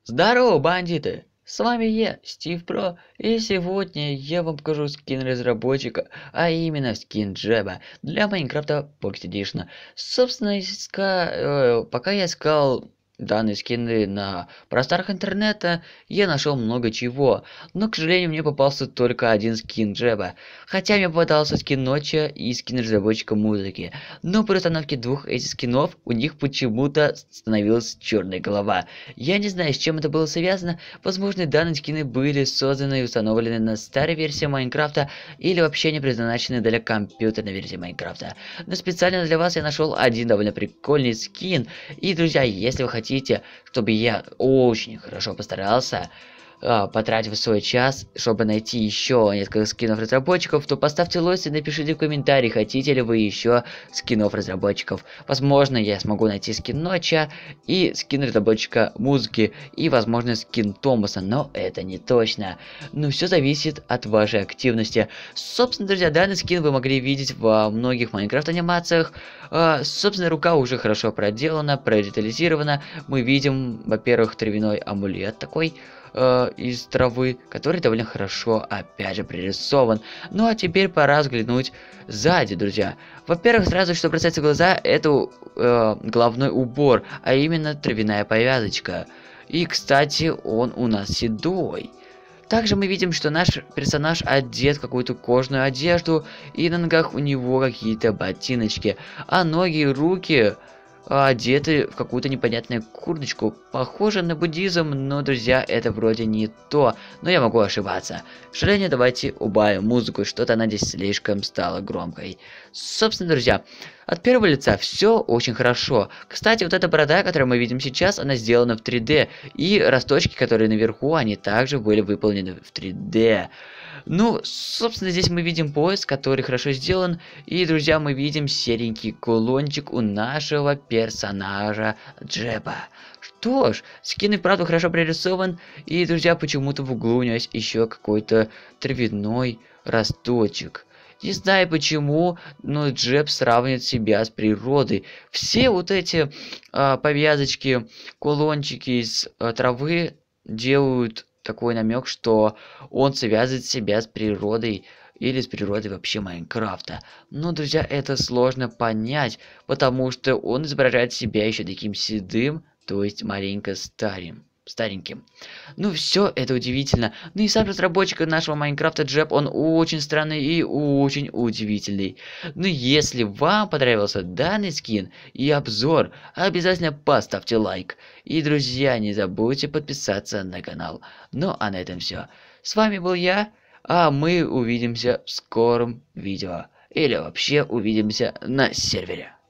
Здорово, бандиты! С вами я, Стив Про, и сегодня я вам покажу скин разработчика, а именно скин Джеба для Майнкрафта Pocket Edition. Собственно, пока я искал данные скины на просторах интернета, я нашел много чего, но, к сожалению, мне попался только один скин Джеба. Хотя мне попадался скин Ночи и скин разработчика музыки, но при установке двух этих скинов у них почему-то становилась черная голова. Я не знаю, с чем это было связано. Возможно, данные скины были созданы и установлены на старой версии Майнкрафта или вообще не предназначены для компьютерной версии Майнкрафта. Но специально для вас я нашел один довольно прикольный скин. И, друзья, если вы хотите, чтобы я очень хорошо постарался, потратив свой час, чтобы найти еще несколько скинов разработчиков, то поставьте лайк и напишите в комментарии, хотите ли вы еще скинов разработчиков. Возможно, я смогу найти скин Ночи и скин разработчика музыки, и возможно скин Томаса, но это не точно. Но все зависит от вашей активности. Собственно, друзья, данный скин вы могли видеть во многих Майнкрафт анимациях. Собственно, рука уже хорошо проделана, продетализирована. Мы видим, во-первых, травяной амулет такой из травы, который довольно хорошо, опять же, пририсован. Ну а теперь пора взглянуть сзади, друзья. Во-первых, сразу что бросается в глаза, это головной убор, а именно травяная повязочка. И, кстати, он у нас седой. Также мы видим, что наш персонаж одет в какую-то кожаную одежду, и на ногах у него какие-то ботиночки, а ноги и руки одеты в какую-то непонятную курточку. Похоже на буддизм, но, друзья, это вроде не то. Но я могу ошибаться. К сожалению, давайте убавим музыку, что-то она здесь слишком стала громкой. Собственно, друзья, от первого лица все очень хорошо. Кстати, вот эта борода, которую мы видим сейчас, она сделана в 3D. И росточки, которые наверху, они также были выполнены в 3D. Ну, собственно, здесь мы видим пояс, который хорошо сделан. И, друзья, мы видим серенький кулончик у нашего персонажа Джеба. Что ж, скин и вправду хорошо прорисован. И, друзья, почему-то в углу у него есть еще какой-то травяной росточек. Не знаю почему, но Джеб сравнивает себя с природой. Все вот эти повязочки, кулончики из травы делают такой намек, что он связывает себя с природой или с природой вообще Майнкрафта. Но, друзья, это сложно понять, потому что он изображает себя еще таким седым, то есть маленько стареньким. Ну, все это удивительно. Ну и сам разработчик нашего Майнкрафта Джеб, он очень странный и очень удивительный. Ну, если вам понравился данный скин и обзор, обязательно поставьте лайк. И, друзья, не забудьте подписаться на канал. Ну, а на этом все. С вами был я, а мы увидимся в скором видео. Или вообще увидимся на сервере.